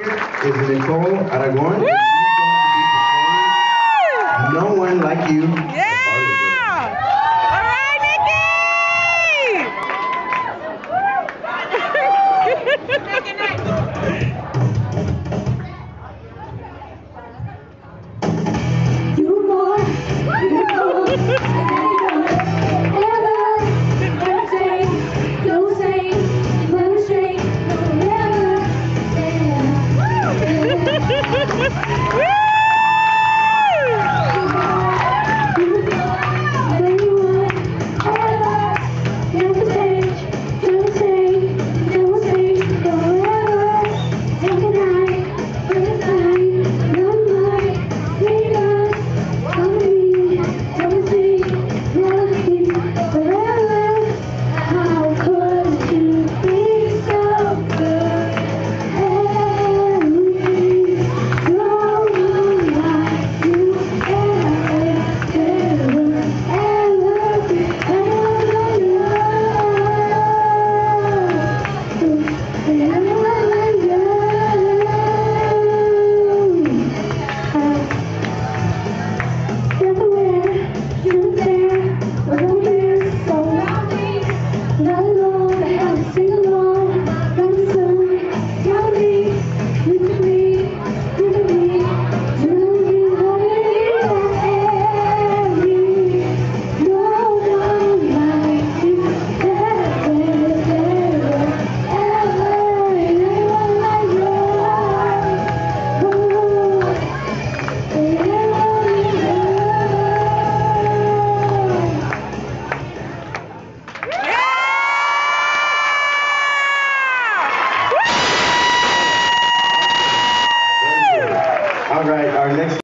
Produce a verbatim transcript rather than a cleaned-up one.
Is Nicole Aragon. Woo! No one like you. Yeah! All right, You more, you more, ever, ever change, don't change, never change, never, All right, our next